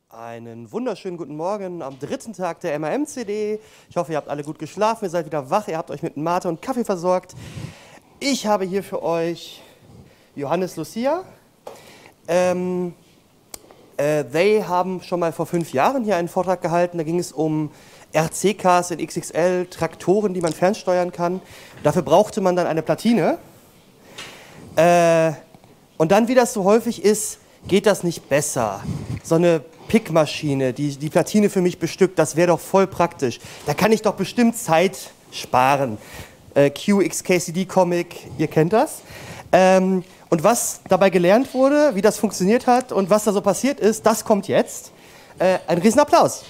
Einen wunderschönen guten Morgen am dritten Tag der MAM-CD. Ich hoffe, ihr habt alle gut geschlafen, ihr seid wieder wach, ihr habt euch mit Mate und Kaffee versorgt. Ich habe hier für euch Johannes Lucia. They haben schon mal vor 5 Jahren hier einen Vortrag gehalten, da ging es um RC-Cars in XXL, Traktoren, die man fernsteuern kann. Dafür brauchte man dann eine Platine. Und dann, wie das so häufig ist, geht das nicht besser. So eine Pickmaschine, die Platine für mich bestückt, das wäre doch voll praktisch. Da kann ich doch bestimmt Zeit sparen. QXKCD-Comic, ihr kennt das. Und was dabei gelernt wurde, wie das funktioniert hat und was da so passiert ist, das kommt jetzt. Ein Riesenapplaus.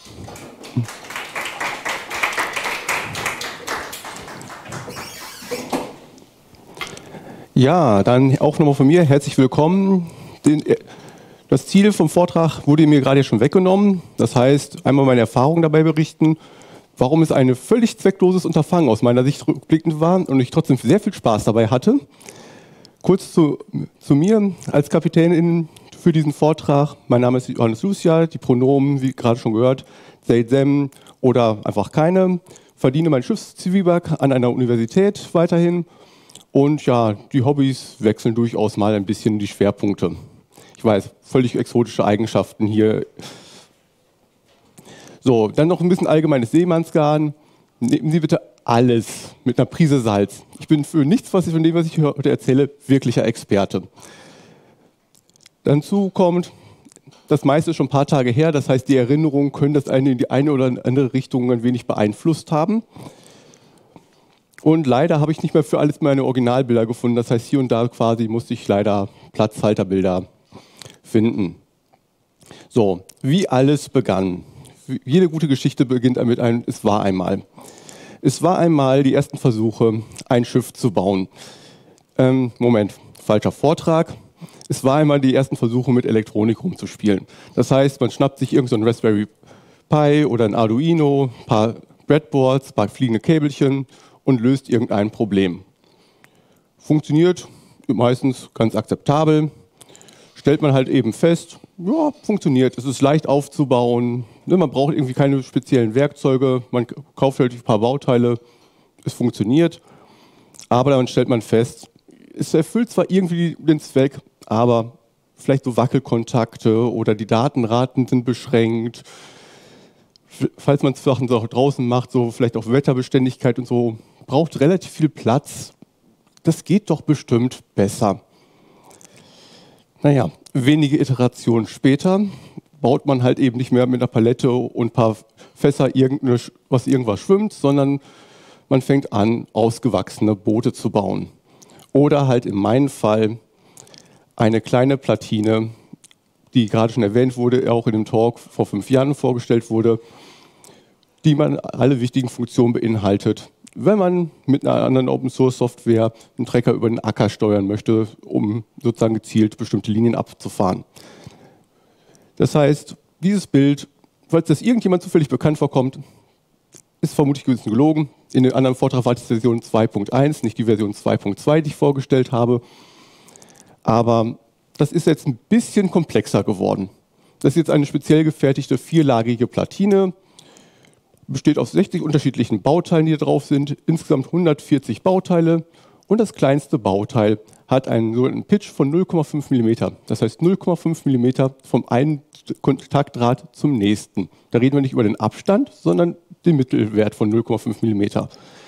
Ja, dann auch nochmal von mir herzlich willkommen. Das Ziel vom Vortrag wurde mir gerade schon weggenommen. Das heißt, einmal meine Erfahrungen dabei berichten, warum es ein völlig zweckloses Unterfangen aus meiner Sicht rückblickend war und ich trotzdem sehr viel Spaß dabei hatte. Kurz zu mir als Kapitän für diesen Vortrag. Mein Name ist Johannes Lucia, die Pronomen, wie gerade schon gehört, they, them oder einfach keine. Verdiene mein Schiffszwieback an einer Universität weiterhin. Und ja, die Hobbys wechseln durchaus mal ein bisschen die Schwerpunkte. Ich weiß, völlig exotische Eigenschaften hier. So, dann noch ein bisschen allgemeines Seemannsgarn. Nehmen Sie bitte alles mit einer Prise Salz. Ich bin für nichts, von dem, was ich heute erzähle, wirklicher Experte. Dazu kommt, das meiste ist schon ein paar Tage her, das heißt, die Erinnerungen können das eine in die eine oder andere Richtung ein wenig beeinflusst haben. Und leider habe ich nicht mehr für alles meine Originalbilder gefunden. Das heißt, hier und da quasi musste ich leider Platzhalterbilder finden. So, wie alles begann. Jede gute Geschichte beginnt mit einem Es war einmal. Es war einmal die ersten Versuche, ein Schiff zu bauen. Moment, falscher Vortrag. Es war einmal die ersten Versuche, mit Elektronik rumzuspielen. Das heißt, man schnappt sich irgend so ein Raspberry Pi oder ein Arduino, ein paar Breadboards, ein paar fliegende Käbelchen und löst irgendein Problem. Funktioniert meistens ganz akzeptabel. Stellt man halt eben fest, ja, funktioniert. Es ist leicht aufzubauen. Man braucht irgendwie keine speziellen Werkzeuge. Man kauft halt ein paar Bauteile. Es funktioniert. Aber dann stellt man fest, es erfüllt zwar irgendwie den Zweck, aber vielleicht so Wackelkontakte oder die Datenraten sind beschränkt. Falls man es Sachen draußen macht, so vielleicht auch Wetterbeständigkeit und so, braucht relativ viel Platz. Das geht doch bestimmt besser. Naja, wenige Iterationen später baut man halt eben nicht mehr mit einer Palette und ein paar Fässer irgendwas schwimmt, sondern man fängt an, ausgewachsene Boote zu bauen. Oder halt in meinem Fall eine kleine Platine, die gerade schon erwähnt wurde, auch in dem Talk vor 5 Jahren vorgestellt wurde, die man alle wichtigen Funktionen beinhaltet, wenn man mit einer anderen Open-Source-Software einen Trecker über den Acker steuern möchte, um sozusagen gezielt bestimmte Linien abzufahren. Das heißt, dieses Bild, falls das irgendjemand zufällig bekannt vorkommt, ist vermutlich ein bisschen gelogen. In dem anderen Vortrag war die Version 2.1, nicht die Version 2.2, die ich vorgestellt habe. Aber das ist jetzt ein bisschen komplexer geworden. Das ist jetzt eine speziell gefertigte 4-lagige Platine, besteht aus 60 unterschiedlichen Bauteilen, die da drauf sind, insgesamt 140 Bauteile und das kleinste Bauteil hat einen sogenannten Pitch von 0,5 mm. Das heißt 0,5 mm vom einen Kontaktdraht zum nächsten. Da reden wir nicht über den Abstand, sondern den Mittelwert von 0,5 mm.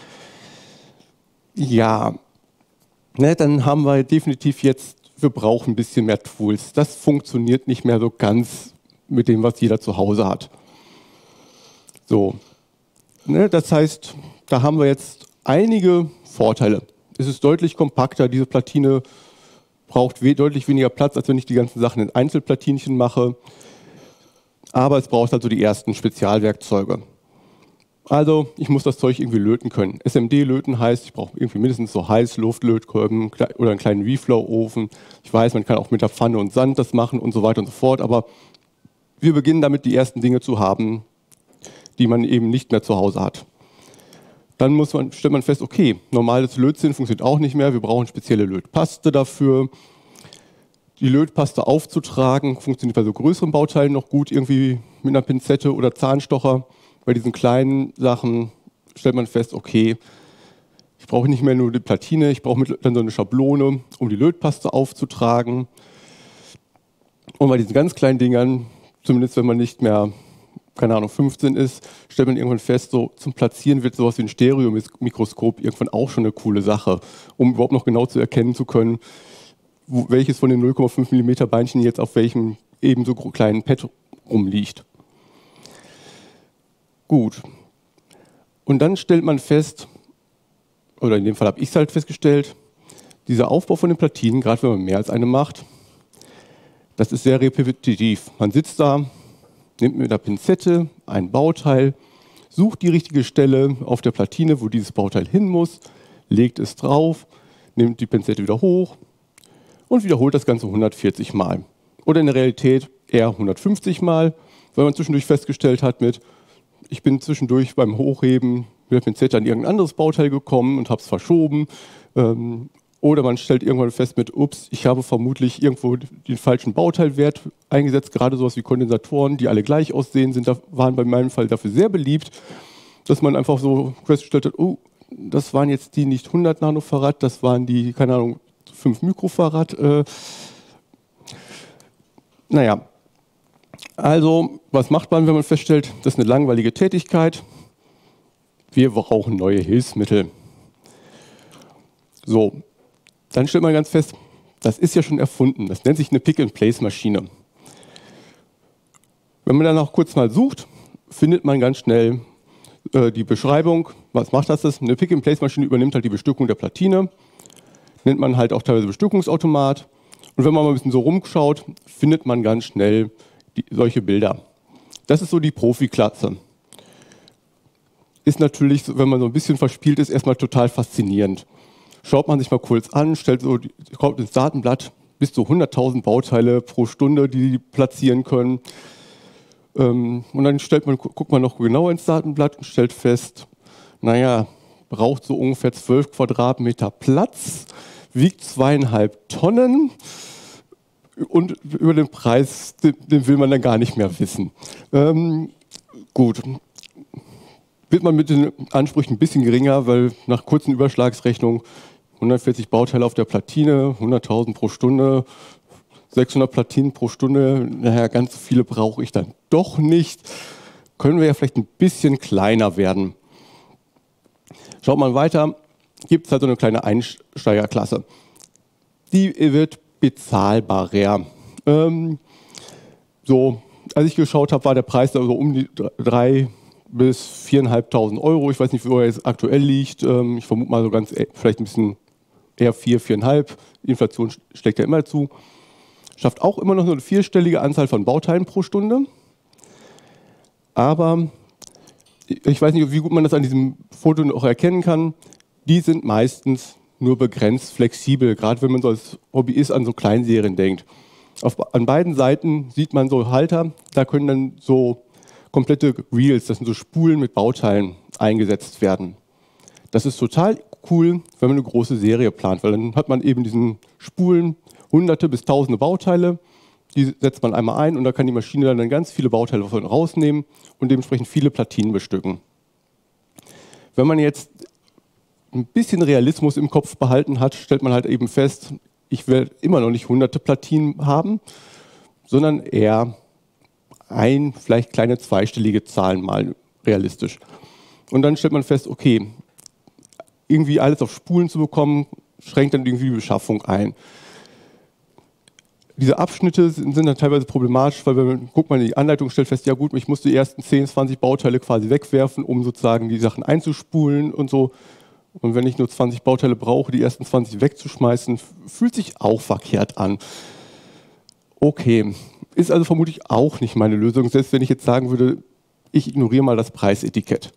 Ja, dann haben wir definitiv jetzt, wir brauchen ein bisschen mehr Tools. Das funktioniert nicht mehr so ganz mit dem, was jeder zu Hause hat. So. Das heißt, da haben wir jetzt einige Vorteile. Es ist deutlich kompakter, diese Platine braucht deutlich weniger Platz, als wenn ich die ganzen Sachen in Einzelplatinchen mache. Aber es braucht also die ersten Spezialwerkzeuge. Also, ich muss das Zeug irgendwie löten können. SMD-Löten heißt, ich brauche irgendwie mindestens so Heißluftlötkolben oder einen kleinen Reflow-Ofen. Ich weiß, man kann auch mit der Pfanne und Sand das machen und so weiter und so fort. Aber wir beginnen damit, die ersten Dinge zu haben, die man eben nicht mehr zu Hause hat. Dann stellt man fest, okay, normales Lötzinn funktioniert auch nicht mehr, wir brauchen spezielle Lötpaste dafür. Die Lötpaste aufzutragen funktioniert bei so größeren Bauteilen noch gut, irgendwie mit einer Pinzette oder Zahnstocher. Bei diesen kleinen Sachen stellt man fest, okay, ich brauche nicht mehr nur die Platine, ich brauche dann so eine Schablone, um die Lötpaste aufzutragen. Und bei diesen ganz kleinen Dingern, zumindest wenn man nicht mehr, keine Ahnung, 15 ist, stellt man irgendwann fest, so zum Platzieren wird sowas wie ein Stereomikroskop irgendwann auch schon eine coole Sache, um überhaupt noch genau zu erkennen zu können, welches von den 0,5 mm Beinchen jetzt auf welchem ebenso kleinen Pad rumliegt. Gut. Und dann stellt man fest, oder in dem Fall habe ich es halt festgestellt, dieser Aufbau von den Platinen, gerade wenn man mehr als eine macht, das ist sehr repetitiv. Man sitzt da, nimmt mit einer Pinzette ein Bauteil, sucht die richtige Stelle auf der Platine, wo dieses Bauteil hin muss, legt es drauf, nimmt die Pinzette wieder hoch und wiederholt das Ganze 140 Mal. Oder in der Realität eher 150 Mal, weil man zwischendurch festgestellt hat ich bin zwischendurch beim Hochheben mit der Pinzette an irgendein anderes Bauteil gekommen und habe es verschoben. Oder man stellt irgendwann fest ups, ich habe vermutlich irgendwo den falschen Bauteilwert eingesetzt. Gerade sowas wie Kondensatoren, die alle gleich aussehen, waren bei meinem Fall dafür sehr beliebt, dass man einfach so festgestellt hat, oh, das waren jetzt die nicht 100 Nanofarad, das waren die, keine Ahnung, 5 Mikrofarad. Naja, also was macht man, wenn man feststellt, das ist eine langweilige Tätigkeit? Wir brauchen neue Hilfsmittel. So, dann stellt man ganz fest, das ist ja schon erfunden. Das nennt sich eine Pick-and-Place-Maschine. Wenn man dann auch kurz mal sucht, findet man ganz schnell die Beschreibung. Was macht das? Eine Pick-and-Place-Maschine übernimmt halt die Bestückung der Platine. Nennt man halt auch teilweise Bestückungsautomat. Und wenn man mal ein bisschen so rumschaut, findet man ganz schnell solche Bilder. Das ist so die Profi-Klasse. Ist natürlich, wenn man so ein bisschen verspielt ist, erstmal total faszinierend. Schaut man sich mal kurz an, kommt ins Datenblatt bis zu 100.000 Bauteile pro Stunde, die platzieren können. Und dann guckt man noch genauer ins Datenblatt und stellt fest, naja, braucht so ungefähr 12 Quadratmeter Platz, wiegt 2,5 Tonnen und über den Preis, den will man dann gar nicht mehr wissen. Gut. Wird man mit den Ansprüchen ein bisschen geringer, weil nach kurzen Überschlagsrechnung 140 Bauteile auf der Platine, 100.000 pro Stunde, 600 Platinen pro Stunde, naja, ganz viele brauche ich dann doch nicht. Können wir ja vielleicht ein bisschen kleiner werden. Schaut mal weiter, gibt es halt so eine kleine Einsteigerklasse. Die wird bezahlbarer. So, als ich geschaut habe, war der Preis da so um die 3.000 bis 4.500 Euro. Ich weiß nicht, wo er jetzt aktuell liegt. Ich vermute mal so vielleicht ein bisschen eher 4.500. Die Inflation schlägt ja immer zu. Schafft auch immer noch so eine vierstellige Anzahl von Bauteilen pro Stunde. Aber ich weiß nicht, wie gut man das an diesem Foto auch erkennen kann. Die sind meistens nur begrenzt flexibel, gerade wenn man so als Hobbyist an so Kleinserien denkt. An beiden Seiten sieht man so Halter, da können dann so komplette Reels, das sind so Spulen mit Bauteilen, eingesetzt werden. Das ist total cool, wenn man eine große Serie plant, weil dann hat man eben diesen Spulen hunderte bis tausende Bauteile, die setzt man einmal ein und da kann die Maschine dann ganz viele Bauteile davon rausnehmen und dementsprechend viele Platinen bestücken. Wenn man jetzt ein bisschen Realismus im Kopf behalten hat, stellt man halt eben fest, ich werde immer noch nicht hunderte Platinen haben, sondern eher vielleicht kleine zweistellige Zahlen mal realistisch. Und dann stellt man fest, okay, irgendwie alles auf Spulen zu bekommen, schränkt dann irgendwie die Beschaffung ein. Diese Abschnitte sind dann teilweise problematisch, weil guckt man in die Anleitung, stellt fest, ja gut, ich muss die ersten 10, 20 Bauteile quasi wegwerfen, um sozusagen die Sachen einzuspulen und so. Und wenn ich nur 20 Bauteile brauche, die ersten 20 wegzuschmeißen, fühlt sich auch verkehrt an. Okay, ist also vermutlich auch nicht meine Lösung, selbst wenn ich jetzt sagen würde, ich ignoriere mal das Preisetikett.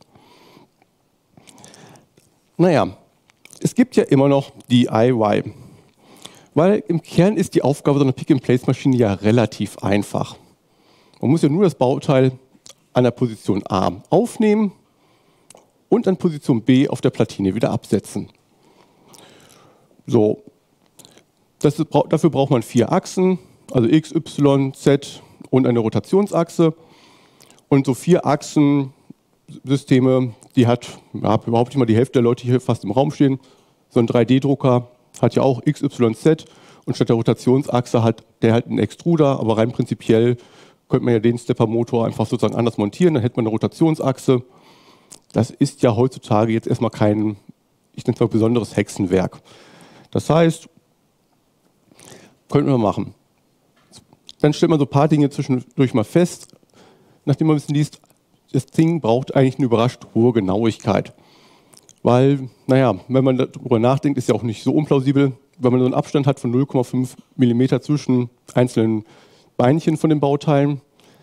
Naja, es gibt ja immer noch DIY. Weil im Kern ist die Aufgabe so einer Pick-and-Place-Maschine ja relativ einfach. Man muss ja nur das Bauteil an der Position A aufnehmen und an Position B auf der Platine wieder absetzen. So, Dafür braucht man 4 Achsen, also X, Y, Z und eine Rotationsachse. Und so 4 Achsensysteme, die hat überhaupt nicht mal die Hälfte der Leute, die hier fast im Raum stehen. So ein 3D-Drucker hat ja auch X, Y, Z und statt der Rotationsachse hat der halt einen Extruder, aber rein prinzipiell könnte man ja den Stepper-Motor einfach sozusagen anders montieren, dann hätte man eine Rotationsachse. Das ist ja heutzutage jetzt erstmal kein, ich nenne es mal, besonderes Hexenwerk. Das heißt, könnten wir machen. Dann stellt man so ein paar Dinge zwischendurch mal fest, nachdem man ein bisschen liest, das Ding braucht eigentlich eine überrascht hohe Genauigkeit. Weil, naja, wenn man darüber nachdenkt, ist ja auch nicht so unplausibel, wenn man so einen Abstand hat von 0,5 mm zwischen einzelnen Beinchen von den Bauteilen,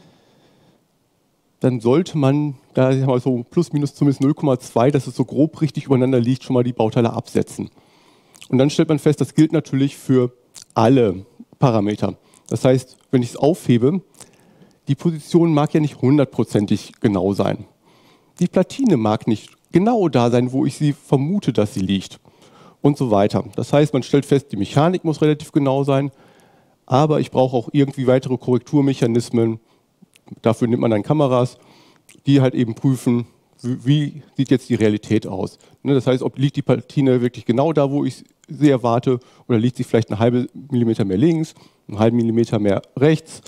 dann sollte man da so plus minus zumindest 0,2, dass es so grob richtig übereinander liegt, schon mal die Bauteile absetzen. Und dann stellt man fest, das gilt natürlich für alle Parameter. Das heißt, wenn ich es aufhebe, die Position mag ja nicht hundertprozentig genau sein. Die Platine mag nicht genau da sein, wo ich sie vermute, dass sie liegt. Und so weiter. Das heißt, man stellt fest, die Mechanik muss relativ genau sein, aber ich brauche auch irgendwie weitere Korrekturmechanismen. Dafür nimmt man dann Kameras, die halt eben prüfen, wie sieht jetzt die Realität aus. Das heißt, liegt die Platine wirklich genau da, wo ich sie erwarte, oder liegt sie vielleicht einen halben Millimeter mehr links, einen halben Millimeter mehr rechts.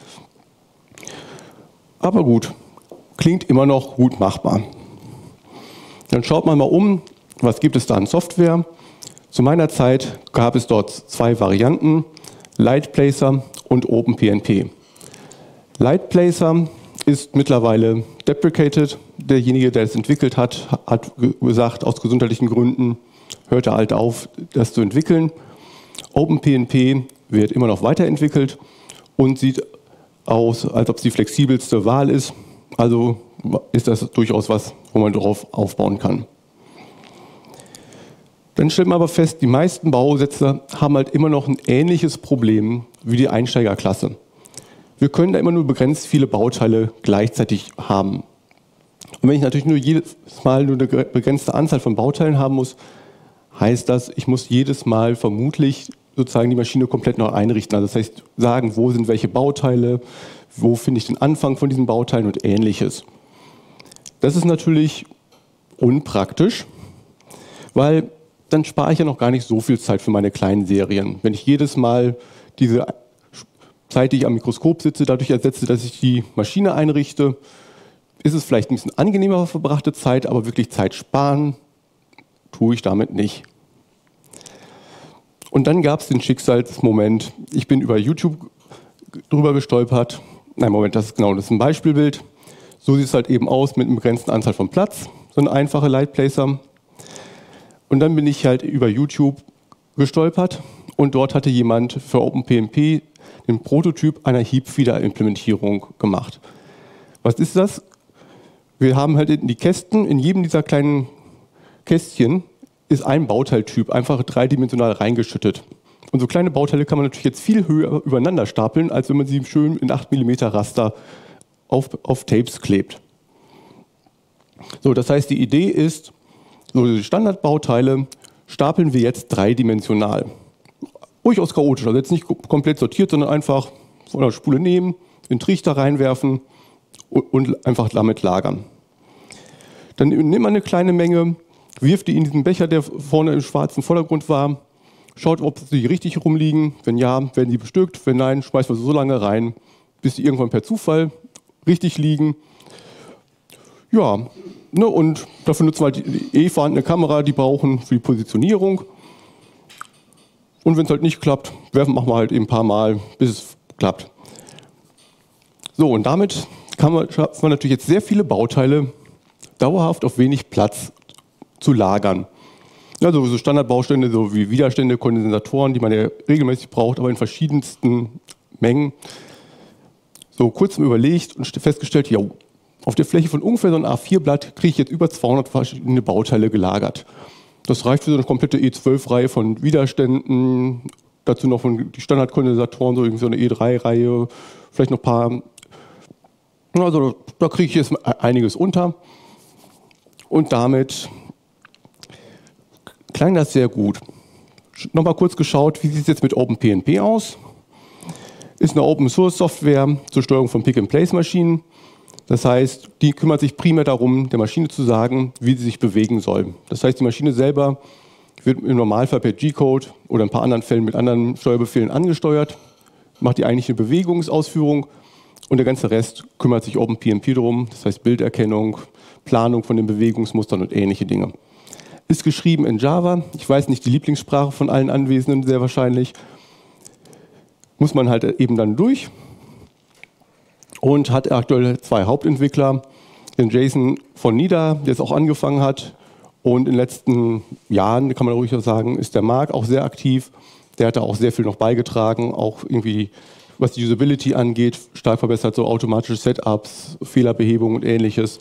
Aber gut, klingt immer noch gut machbar. Dann schaut man mal um, was gibt es da an Software. Zu meiner Zeit gab es dort 2 Varianten, Lightplacer und OpenPNP. Lightplacer ist mittlerweile deprecated. Derjenige, der es entwickelt hat, hat gesagt, aus gesundheitlichen Gründen hört er halt auf, das zu entwickeln. OpenPNP wird immer noch weiterentwickelt und sieht aus, als ob es die flexibelste Wahl ist. Also ist das durchaus was, wo man darauf aufbauen kann. Dann stellt man aber fest, die meisten Bausätze haben halt immer noch ein ähnliches Problem wie die Einsteigerklasse. Wir können da immer nur begrenzt viele Bauteile gleichzeitig haben. Und wenn ich natürlich nur jedes Mal nur eine begrenzte Anzahl von Bauteilen haben muss, heißt das, ich muss jedes Mal vermutlich sozusagen die Maschine komplett neu einrichten. Also das heißt, sagen, wo sind welche Bauteile, wo finde ich den Anfang von diesen Bauteilen und Ähnliches. Das ist natürlich unpraktisch, weil dann spare ich ja noch gar nicht so viel Zeit für meine kleinen Serien. Wenn ich jedes Mal diese Zeit, die ich am Mikroskop sitze, dadurch ersetze, dass ich die Maschine einrichte, ist es vielleicht ein bisschen angenehmer verbrachte Zeit, aber wirklich Zeit sparen tue ich damit nicht. Und dann gab es den Schicksalsmoment, ich bin über YouTube drüber gestolpert. Nein, Moment, das ist ein Beispielbild. So sieht es halt eben aus mit einer begrenzten Anzahl von Platz, so eine einfache Lightplacer. Und dann bin ich halt über YouTube gestolpert und dort hatte jemand für OpenPNP den Prototyp einer Heap-Feeder-Implementierung gemacht. Was ist das? Wir haben halt in die Kästen, in jedem dieser kleinen Kästchen ist ein Bauteiltyp einfach dreidimensional reingeschüttet. Und so kleine Bauteile kann man natürlich jetzt viel höher übereinander stapeln, als wenn man sie schön in 8 mm Raster auf Tapes klebt. So, das heißt, die Idee ist, so die Standardbauteile stapeln wir jetzt dreidimensional. Durchaus chaotisch, also jetzt nicht komplett sortiert, sondern einfach von der Spule nehmen, in den Trichter reinwerfen und einfach damit lagern. Dann nimmt man eine kleine Menge, wirft die in diesen Becher, der vorne im schwarzen Vordergrund war, schaut, ob sie richtig rumliegen. Wenn ja, werden sie bestückt. Wenn nein, schmeißt man sie so lange rein, bis sie irgendwann per Zufall richtig liegen. Ja, ne, und dafür nutzen wir halt die vorhandene Kamera, die brauchen für die Positionierung. Und wenn es halt nicht klappt, machen wir halt eben ein paar Mal, bis es klappt. So, und damit schafft man natürlich jetzt sehr viele Bauteile dauerhaft auf wenig Platz zu lagern. Also so Standardbausteine, so wie Widerstände, Kondensatoren, die man ja regelmäßig braucht, aber in verschiedensten Mengen. So kurz mal überlegt und festgestellt, ja, auf der Fläche von ungefähr so einem A4-Blatt kriege ich jetzt über 200 verschiedene Bauteile gelagert. Das reicht für so eine komplette E12-Reihe von Widerständen, dazu noch die Standardkondensatoren, so irgendwie so eine E3-Reihe, vielleicht noch ein paar. Also da kriege ich jetzt einiges unter. Und damit klang das sehr gut. Nochmal kurz geschaut, wie sieht es jetzt mit OpenPNP aus? Ist eine Open-Source-Software zur Steuerung von Pick-and-Place-Maschinen. Das heißt, die kümmert sich primär darum, der Maschine zu sagen, wie sie sich bewegen soll. Das heißt, die Maschine selber wird im Normalfall per G-Code oder in ein paar anderen Fällen mit anderen Steuerbefehlen angesteuert, macht die eigentliche Bewegungsausführung und der ganze Rest kümmert sich OpenPNP darum. Das heißt Bilderkennung, Planung von den Bewegungsmustern und ähnliche Dinge. Ist geschrieben in Java. Ich weiß nicht, die Lieblingssprache von allen Anwesenden sehr wahrscheinlich. Muss man halt eben dann durch und hat aktuell 2 Hauptentwickler. Den Jason von Nida, der es auch angefangen hat. Und in den letzten Jahren, kann man ruhig sagen, ist der Marc auch sehr aktiv. Der hat da auch sehr viel noch beigetragen, auch irgendwie, was die Usability angeht, stark verbessert, so automatische Setups, Fehlerbehebung und ähnliches.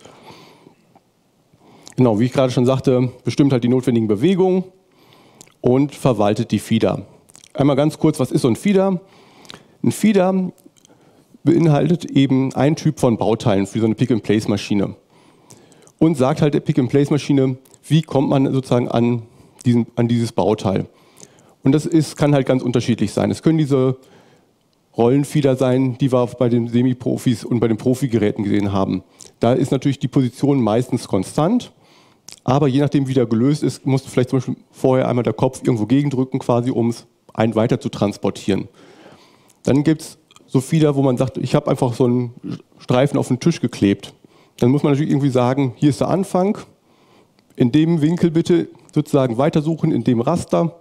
Genau, wie ich gerade schon sagte, bestimmt halt die notwendigen Bewegungen und verwaltet die Feeder. Einmal ganz kurz, was ist so ein Feeder? Ein Feeder beinhaltet eben einen Typ von Bauteilen für so eine Pick-and-Place-Maschine und sagt halt der Pick-and-Place-Maschine, wie kommt man sozusagen an dieses Bauteil. Und das kann halt ganz unterschiedlich sein. Es können diese Rollenfeeder sein, die wir bei den Semi-Profis und bei den Profi-Geräten gesehen haben. Da ist natürlich die Position meistens konstant, aber je nachdem, wie der gelöst ist, musst du vielleicht zum Beispiel vorher einmal der Kopf irgendwo gegendrücken, quasi, um es weiter zu transportieren. Dann gibt es so Feeder, wo man sagt, ich habe einfach so einen Streifen auf den Tisch geklebt. Dann muss man natürlich irgendwie sagen, hier ist der Anfang, in dem Winkel bitte sozusagen weitersuchen, in dem Raster.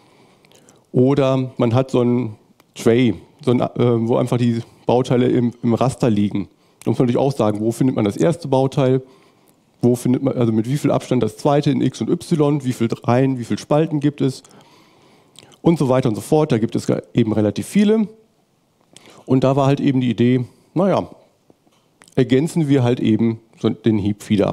Oder man hat so einen Tray, wo einfach die Bauteile im Raster liegen. Da muss man natürlich auch sagen, wo findet man das erste Bauteil, wo findet man, also mit wie viel Abstand das zweite in X und Y, wie viele Reihen, wie viele Spalten gibt es und so weiter und so fort. Da gibt es eben relativ viele. Und da war halt eben die Idee, naja, ergänzen wir halt eben so den Heap-Feeder.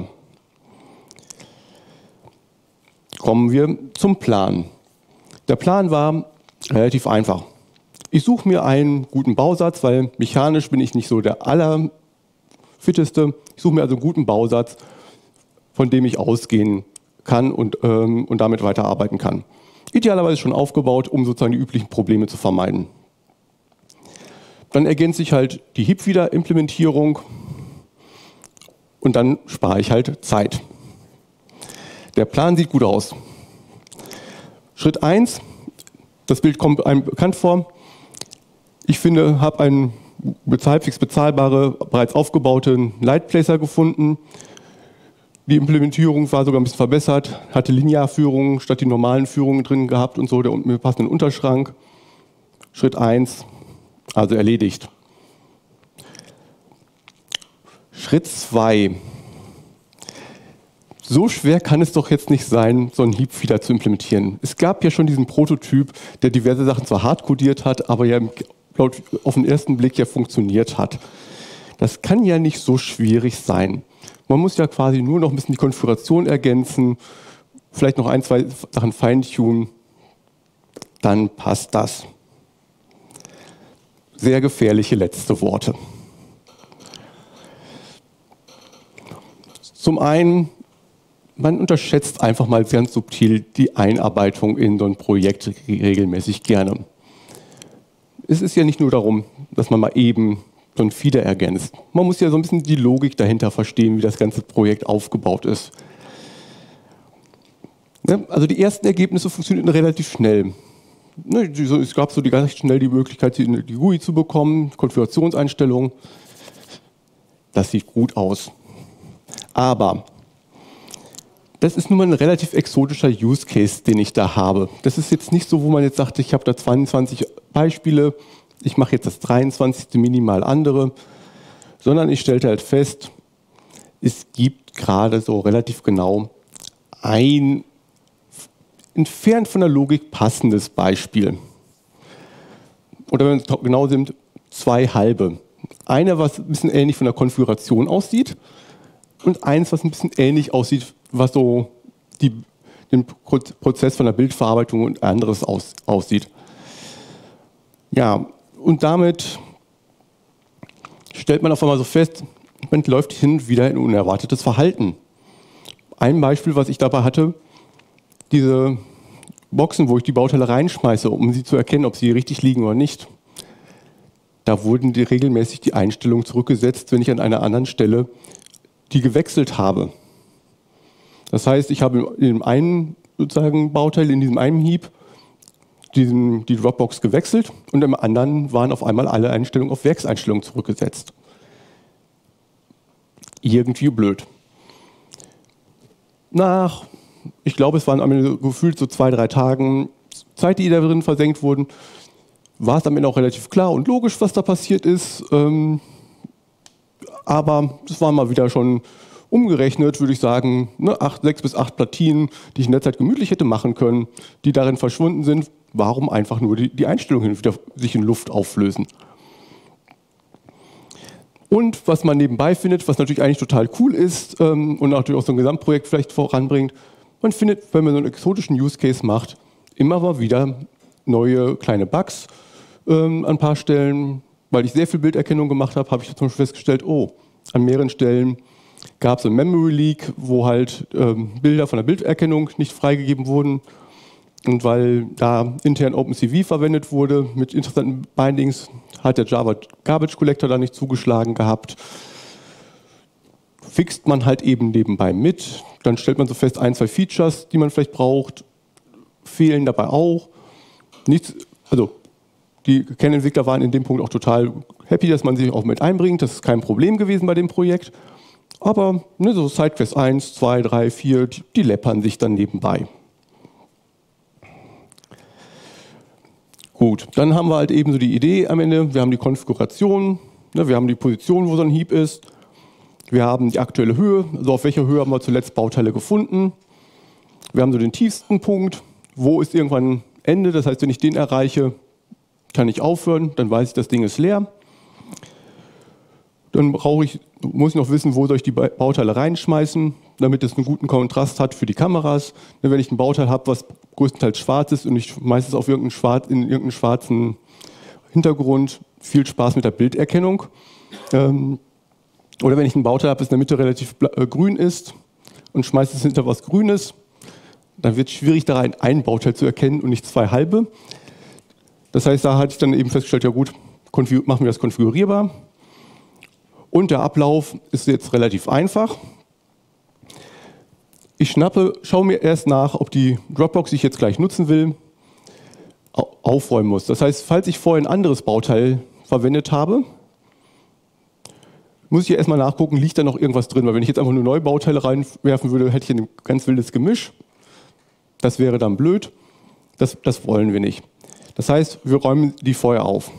Kommen wir zum Plan. Der Plan war relativ einfach. Ich suche mir einen guten Bausatz, weil mechanisch bin ich nicht so der allerfitteste. Ich suche mir also einen guten Bausatz, von dem ich ausgehen kann und damit weiterarbeiten kann. Idealerweise schon aufgebaut, um sozusagen die üblichen Probleme zu vermeiden. Dann ergänze ich halt die Heap-Feeder-Implementierung und dann spare ich halt Zeit. Der Plan sieht gut aus. Schritt 1, das Bild kommt einem bekannt vor. Ich finde, habe einen halbwegs bezahlbare, bereits aufgebaute Lightplacer gefunden. Die Implementierung war sogar ein bisschen verbessert, hatte Linearführungen statt die normalen Führungen drin gehabt und so, der mit passenden Unterschrank. Schritt 1, also erledigt. Schritt 2. So schwer kann es doch jetzt nicht sein, so einen Heap-Feeder zu implementieren. Es gab ja schon diesen Prototyp, der diverse Sachen zwar hardcodiert hat, aber ja auf den ersten Blick ja funktioniert hat. Das kann ja nicht so schwierig sein. Man muss ja quasi nur noch ein bisschen die Konfiguration ergänzen, vielleicht noch 1, 2 Sachen feintunen, dann passt das. Sehr gefährliche letzte Worte. Zum einen, man unterschätzt einfach mal ganz subtil die Einarbeitung in so ein Projekt regelmäßig gerne. Es ist ja nicht nur darum, dass man mal eben so ein Feeder ergänzt. Man muss ja so ein bisschen die Logik dahinter verstehen, wie das ganze Projekt aufgebaut ist. Also die ersten Ergebnisse funktionierten relativ schnell. Es gab so recht schnell die Möglichkeit, die GUI zu bekommen, Konfigurationseinstellungen. Das sieht gut aus. Aber das ist nun mal ein relativ exotischer Use Case, den ich da habe. Das ist jetzt nicht so, wo man jetzt sagt, ich habe da 22 Beispiele, ich mache jetzt das 23. minimal andere, sondern ich stellte halt fest, es gibt gerade so relativ genau ein entfernt von der Logik passendes Beispiel. Oder wenn wir genau sind, 2 halbe. Eine, was ein bisschen ähnlich von der Konfiguration aussieht und eins, was ein bisschen ähnlich aussieht, was so den Prozess von der Bildverarbeitung und anderes aussieht. Ja, und damit stellt man auf einmal so fest, man läuft hin und wieder in unerwartetes Verhalten. Ein Beispiel, was ich dabei hatte, diese Boxen, wo ich die Bauteile reinschmeiße, um sie zu erkennen, ob sie richtig liegen oder nicht, da wurden regelmäßig die Einstellungen zurückgesetzt, wenn ich an einer anderen Stelle die gewechselt habe. Das heißt, ich habe in dem einen sozusagen Bauteil, in diesem einen Hieb, die Dropbox gewechselt und im anderen waren auf einmal alle Einstellungen auf Werkseinstellungen zurückgesetzt. Irgendwie blöd. Ich glaube, es waren am Ende gefühlt so 2-3 Tagen Zeit, die da drin versenkt wurden, war es am Ende auch relativ klar und logisch, was da passiert ist. Aber es war mal wieder schon umgerechnet, würde ich sagen, 6 bis 8 Platinen, die ich in der Zeit gemütlich hätte machen können, die darin verschwunden sind. Warum einfach nur die Einstellungen wieder sich in Luft auflösen? Und was man nebenbei findet, was natürlich eigentlich total cool ist und natürlich auch so ein Gesamtprojekt vielleicht voranbringt, man findet, wenn man so einen exotischen Use Case macht, immer mal wieder neue kleine Bugs an ein paar Stellen. Weil ich sehr viel Bilderkennung gemacht habe, habe ich zum Beispiel festgestellt, an mehreren Stellen gab es einen Memory Leak, wo halt Bilder von der Bilderkennung nicht freigegeben wurden. Und weil da intern OpenCV verwendet wurde mit interessanten Bindings, hat der Java Garbage Collector da nicht zugeschlagen gehabt. Fixt man halt eben nebenbei mit. Dann stellt man so fest, 1, 2 Features, die man vielleicht braucht, fehlen dabei auch. Die Kernentwickler waren in dem Punkt auch total happy, dass man sich auch mit einbringt. Das ist kein Problem gewesen bei dem Projekt. Aber so Sidequest 1, 2, 3, 4, die läppern sich dann nebenbei. Gut, dann haben wir halt eben so die Idee am Ende. Wir haben die Konfiguration, wir haben die Position, wo so ein Hieb ist. Wir haben die aktuelle Höhe, also auf welcher Höhe haben wir zuletzt Bauteile gefunden. Wir haben so den tiefsten Punkt, wo ist irgendwann Ende. Das heißt, wenn ich den erreiche, kann ich aufhören, dann weiß ich, das Ding ist leer. Dann muss ich noch wissen, wo soll ich die Bauteile reinschmeißen, damit es einen guten Kontrast hat für die Kameras. Wenn ich ein Bauteil habe, was größtenteils schwarz ist und ich schmeiße es auf in irgendeinen schwarzen Hintergrund, viel Spaß mit der Bilderkennung. Oder wenn ich ein Bauteil habe, das in der Mitte relativ grün ist und schmeiße es hinter was Grünes, dann wird es schwierig, da ein Bauteil zu erkennen und nicht 2 halbe. Das heißt, da hatte ich dann eben festgestellt, ja gut, machen wir das konfigurierbar. Und der Ablauf ist jetzt relativ einfach. Ich schaue mir erst nach, ob die Dropbox, die ich jetzt gleich nutzen will, aufräumen muss. Das heißt, falls ich vorher ein anderes Bauteil verwendet habe, muss ich ja erstmal nachgucken, liegt da noch irgendwas drin. Weil wenn ich jetzt einfach nur neue Bauteile reinwerfen würde, hätte ich ein ganz wildes Gemisch. Das wäre dann blöd. Das wollen wir nicht. Das heißt, wir räumen die vorher auf.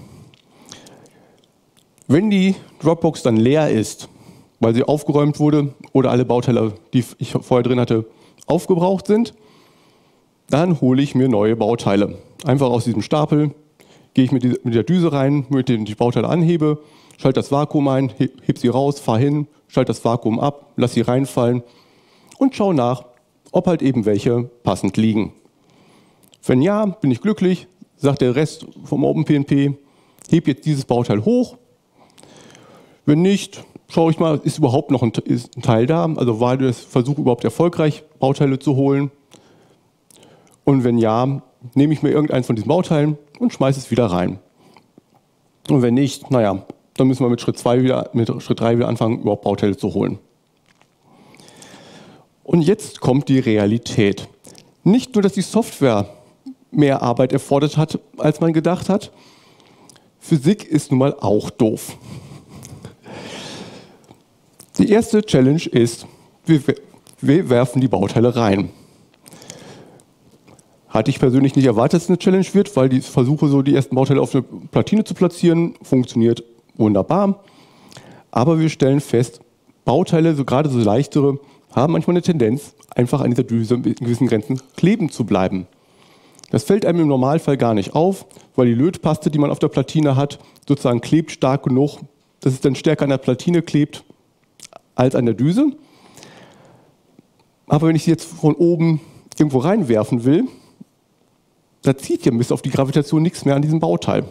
Wenn die Dropbox dann leer ist, weil sie aufgeräumt wurde oder alle Bauteile, die ich vorher drin hatte, aufgebraucht sind, dann hole ich mir neue Bauteile. Einfach aus diesem Stapel gehe ich mit der Düse rein, mit dem ich die Bauteile anhebe, schalte das Vakuum ein, heb sie raus, fahre hin, schalte das Vakuum ab, lasse sie reinfallen und schaue nach, ob halt eben welche passend liegen. Wenn ja, bin ich glücklich, sagt der Rest vom OpenPNP, heb jetzt dieses Bauteil hoch. Wenn nicht, schaue ich mal, ist überhaupt noch ein Teil da? Also war der Versuch überhaupt erfolgreich, Bauteile zu holen? Und wenn ja, nehme ich mir irgendeins von diesen Bauteilen und schmeiße es wieder rein. Und wenn nicht, dann müssen wir mit Schritt 3 wieder anfangen, überhaupt Bauteile zu holen. Und jetzt kommt die Realität. Nicht nur, dass die Software mehr Arbeit erfordert hat, als man gedacht hat. Physik ist nun mal auch doof. Die erste Challenge ist, wir werfen die Bauteile rein. Hatte ich persönlich nicht erwartet, dass es eine Challenge wird, weil die Versuche, so die ersten Bauteile auf eine Platine zu platzieren, funktioniert wunderbar. Aber wir stellen fest, Bauteile, gerade so leichtere, haben manchmal eine Tendenz, einfach an dieser Düse in gewissen Grenzen kleben zu bleiben. Das fällt einem im Normalfall gar nicht auf, weil die Lötpaste, die man auf der Platine hat, sozusagen klebt stark genug, dass es dann stärker an der Platine klebt als an der Düse. Aber wenn ich sie jetzt von oben irgendwo reinwerfen will, da zieht ja bis auf die Gravitation nichts mehr an diesem Bauteil.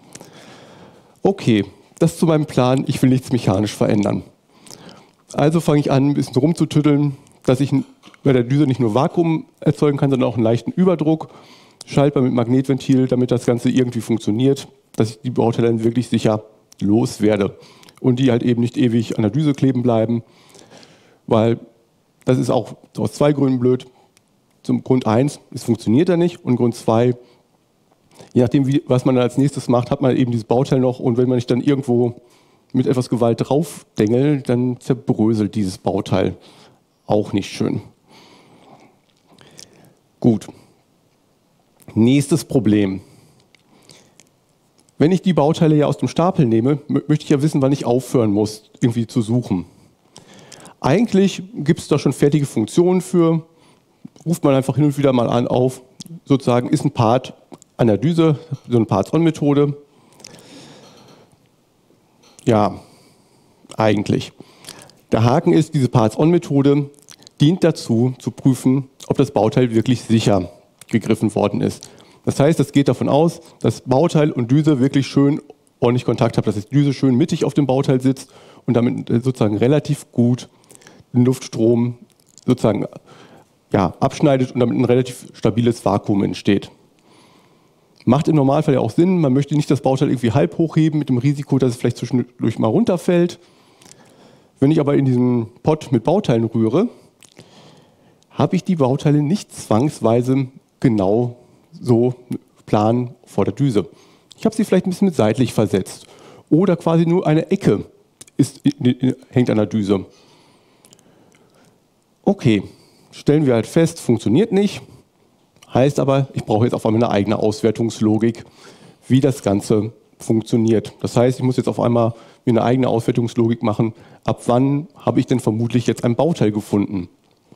Okay, das zu meinem Plan, ich will nichts mechanisch verändern. Also fange ich an, ein bisschen rumzutüddeln, dass ich bei der Düse nicht nur Vakuum erzeugen kann, sondern auch einen leichten Überdruck. Schaltbar mit Magnetventil, damit das Ganze irgendwie funktioniert, dass ich die Bauteile dann wirklich sicher loswerde und die halt eben nicht ewig an der Düse kleben bleiben, weil das ist auch aus zwei Gründen blöd. Zum Grund 1, es funktioniert ja nicht, und Grund 2, je nachdem, was man dann als nächstes macht, hat man eben dieses Bauteil noch, und wenn man nicht dann irgendwo mit etwas Gewalt draufdengelt, dann zerbröselt dieses Bauteil. Auch nicht schön. Gut. Nächstes Problem. Wenn ich die Bauteile ja aus dem Stapel nehme, möchte ich ja wissen, wann ich aufhören muss, irgendwie zu suchen. Eigentlich gibt es da schon fertige Funktionen für. Ruft man einfach hin und wieder mal auf, sozusagen ist ein Part an der Düse, so eine Parts-on-Methode. Ja, eigentlich. Der Haken ist, diese Parts-on-Methode dient dazu, zu prüfen, ob das Bauteil wirklich sicher gegriffen worden ist. Das heißt, es geht davon aus, dass Bauteil und Düse wirklich schön ordentlich Kontakt haben, dass die Düse schön mittig auf dem Bauteil sitzt und damit sozusagen relativ gut den Luftstrom sozusagen abschneidet und damit ein relativ stabiles Vakuum entsteht. Macht im Normalfall ja auch Sinn, man möchte nicht das Bauteil irgendwie halb hochheben mit dem Risiko, dass es vielleicht zwischendurch mal runterfällt. Wenn ich aber in diesen Pot mit Bauteilen rühre, habe ich die Bauteile nicht zwangsweise genau so plan vor der Düse. Ich habe sie vielleicht ein bisschen mit seitlich versetzt oder quasi nur eine Ecke hängt an der Düse. Okay, stellen wir halt fest, funktioniert nicht. Heißt aber, ich brauche jetzt auf einmal eine eigene Auswertungslogik, wie das Ganze funktioniert. Das heißt, ich muss jetzt auf einmal mir eine eigene Auswertungslogik machen, ab wann habe ich denn vermutlich jetzt ein Bauteil gefunden.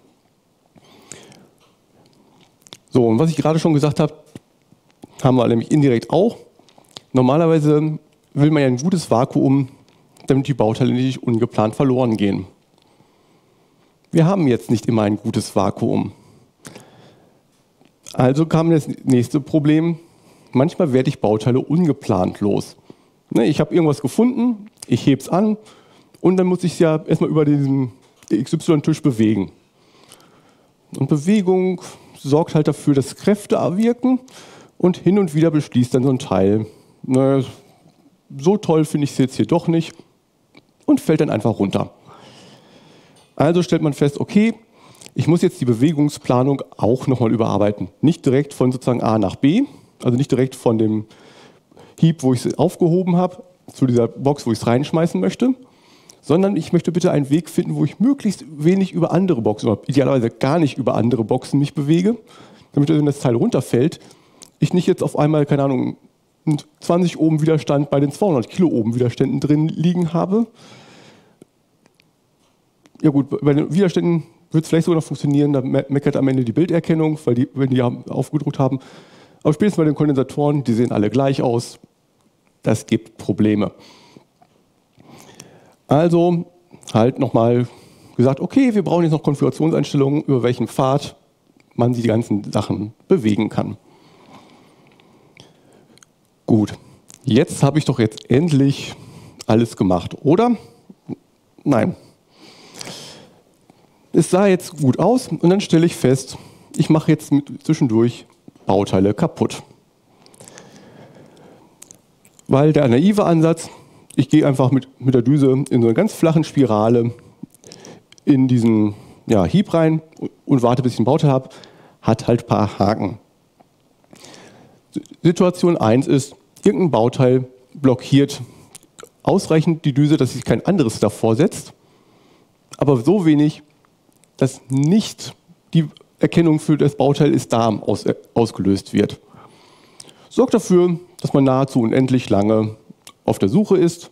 So, und was ich gerade schon gesagt habe, haben wir nämlich indirekt auch. Normalerweise will man ja ein gutes Vakuum, damit die Bauteile nicht ungeplant verloren gehen. Wir haben jetzt nicht immer ein gutes Vakuum. Also kam das nächste Problem. Manchmal werde ich Bauteile ungeplant los. Ich habe irgendwas gefunden, ich hebe es an und dann muss ich es ja erstmal über diesen XY-Tisch bewegen. Und Bewegung sorgt halt dafür, dass Kräfte wirken, und hin und wieder beschließt dann so ein Teil, so toll finde ich es jetzt hier doch nicht, und fällt dann einfach runter. Also stellt man fest, okay, ich muss jetzt die Bewegungsplanung auch nochmal überarbeiten. Nicht direkt von sozusagen A nach B, also nicht direkt von dem Heap, wo ich es aufgehoben habe, zu dieser Box, wo ich es reinschmeißen möchte, sondern ich möchte bitte einen Weg finden, wo ich möglichst wenig über andere Boxen, oder idealerweise gar nicht über andere Boxen mich bewege, damit, wenn das Teil runterfällt, ich nicht jetzt auf einmal, keine Ahnung, einen 20 Ohm Widerstand bei den 200 Kilo Ohm Widerständen drin liegen habe. Ja gut, bei den Widerständen wird es vielleicht sogar noch funktionieren, da meckert am Ende die Bilderkennung, weil wenn die aufgedruckt haben. Aber spätestens bei den Kondensatoren, die sehen alle gleich aus. Das gibt Probleme. Also halt nochmal gesagt, okay, wir brauchen jetzt noch Konfigurationseinstellungen, über welchen Pfad man die ganzen Sachen bewegen kann. Gut, jetzt habe ich doch jetzt endlich alles gemacht, oder? Nein. Es sah jetzt gut aus und dann stelle ich fest, ich mache jetzt zwischendurch Bauteile kaputt. Weil der naive Ansatz, ich gehe einfach mit der Düse in so einer ganz flachen Spirale in diesen Heap rein und warte, bis ich ein Bauteil habe, hat halt ein paar Haken. Situation 1 ist, irgendein Bauteil blockiert ausreichend die Düse, dass sich kein anderes davor setzt, aber so wenig, dass nicht die Erkennung für das Bauteil ist da ausgelöst wird. Sorgt dafür, dass man nahezu unendlich lange auf der Suche ist,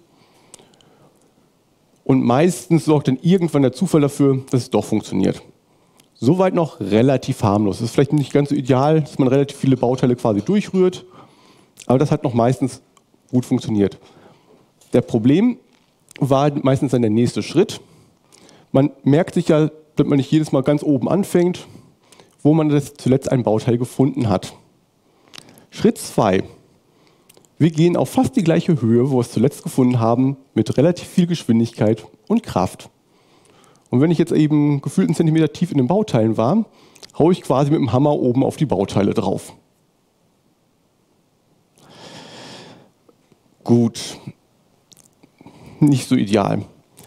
und meistens sorgt dann irgendwann der Zufall dafür, dass es doch funktioniert. Soweit noch relativ harmlos. Es ist vielleicht nicht ganz so ideal, dass man relativ viele Bauteile quasi durchrührt, aber das hat noch meistens gut funktioniert. Der Problem war meistens dann der nächste Schritt. Man merkt sich ja, dass man nicht jedes Mal ganz oben anfängt, wo man das zuletzt ein Bauteil gefunden hat. Schritt 2. Wir gehen auf fast die gleiche Höhe, wo wir es zuletzt gefunden haben, mit relativ viel Geschwindigkeit und Kraft. Und wenn ich jetzt eben gefühlt einen Zentimeter tief in den Bauteilen war, haue ich quasi mit dem Hammer oben auf die Bauteile drauf. Gut, nicht so ideal.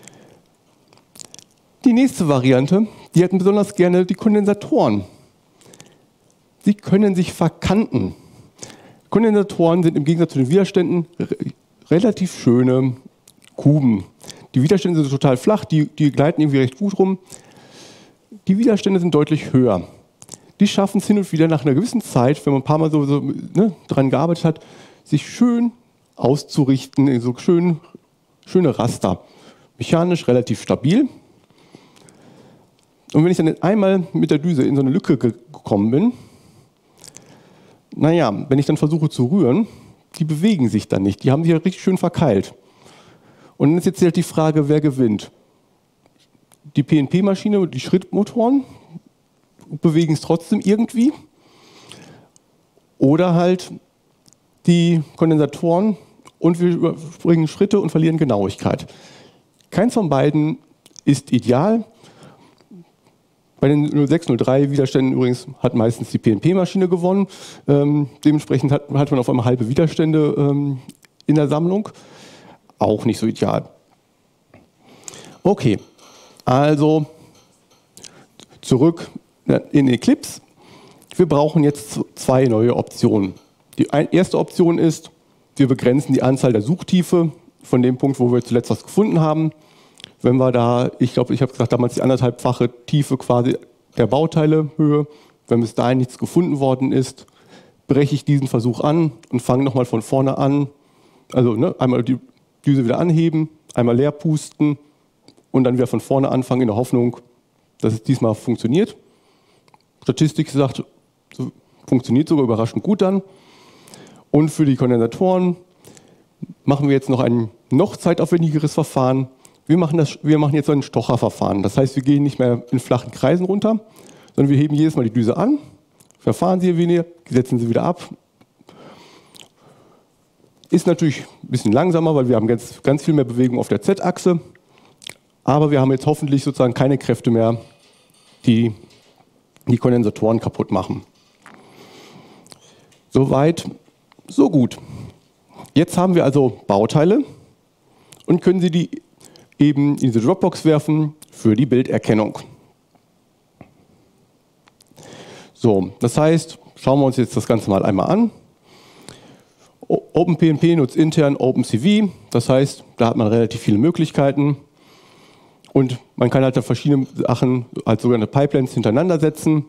Die nächste Variante, die hätten besonders gerne die Kondensatoren. Sie können sich verkanten. Kondensatoren sind im Gegensatz zu den Widerständen relativ schöne Kuben. Die Widerstände sind total flach, die gleiten irgendwie recht gut rum. Die Widerstände sind deutlich höher. Die schaffen es hin und wieder nach einer gewissen Zeit, wenn man ein paar Mal dran gearbeitet hat, sich schön auszurichten, in so schöne Raster. Mechanisch relativ stabil. Und wenn ich dann einmal mit der Düse in so eine Lücke gekommen bin, naja, wenn ich dann versuche zu rühren, die bewegen sich dann nicht. Die haben sich ja richtig schön verkeilt. Und dann ist jetzt halt die Frage, wer gewinnt? Die PNP-Maschine und die Schrittmotoren bewegen es trotzdem irgendwie. Oder halt die Kondensatoren und wir überspringen Schritte und verlieren Genauigkeit. Keins von beiden ist ideal. Bei den 0603 Widerständen übrigens hat meistens die PNP-Maschine gewonnen. Dementsprechend hat man auf einmal halbe Widerstände in der Sammlung. Auch nicht so ideal. Okay, also zurück in Eclipse. Wir brauchen jetzt zwei neue Optionen. Die erste Option ist, wir begrenzen die Anzahl der Suchtiefe von dem Punkt, wo wir zuletzt was gefunden haben. Wenn wir da, ich glaube, ich habe gesagt, damals die 1,5-fache Tiefe quasi der Bauteilehöhe, wenn bis dahin nichts gefunden worden ist, breche ich diesen Versuch an und fange nochmal von vorne an. Also einmal die Düse wieder anheben, einmal leer pusten und dann wieder von vorne anfangen in der Hoffnung, dass es diesmal funktioniert. Statistik sagt, funktioniert sogar überraschend gut dann. Und für die Kondensatoren machen wir jetzt noch ein noch zeitaufwendigeres Verfahren. Wir machen jetzt so ein Stocher-Verfahren. Das heißt, wir gehen nicht mehr in flachen Kreisen runter, sondern wir heben jedes Mal die Düse an, verfahren sie weniger, setzen sie wieder ab. Ist natürlich ein bisschen langsamer, weil wir haben ganz viel mehr Bewegung auf der Z-Achse. Aber wir haben jetzt hoffentlich sozusagen keine Kräfte mehr, die die Kondensatoren kaputt machen. Soweit, so gut. Jetzt haben wir also Bauteile und können sie die eben in diese Dropbox werfen für die Bilderkennung. So, das heißt, schauen wir uns jetzt das Ganze mal einmal an. OpenPNP nutzt intern OpenCV, das heißt, da hat man relativ viele Möglichkeiten und man kann halt verschiedene Sachen als sogenannte Pipelines hintereinander setzen